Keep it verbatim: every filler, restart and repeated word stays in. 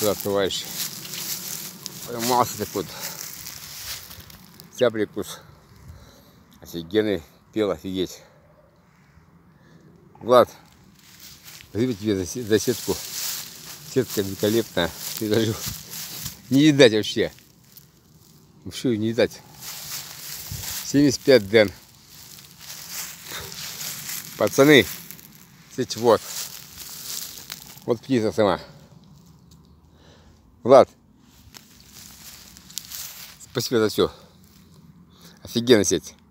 сюда, товарищи. Поймался такой вот цяпликус. Офигенный, пел, офигеть. Влад, спасибо тебе за, за сетку. Сетка великолепная. Ты даже не видать вообще. Вообще не видать. семьдесят пять ден. Пацаны, сеть вот. Вот птица сама. Влад, спасибо за все. Офигенная сеть.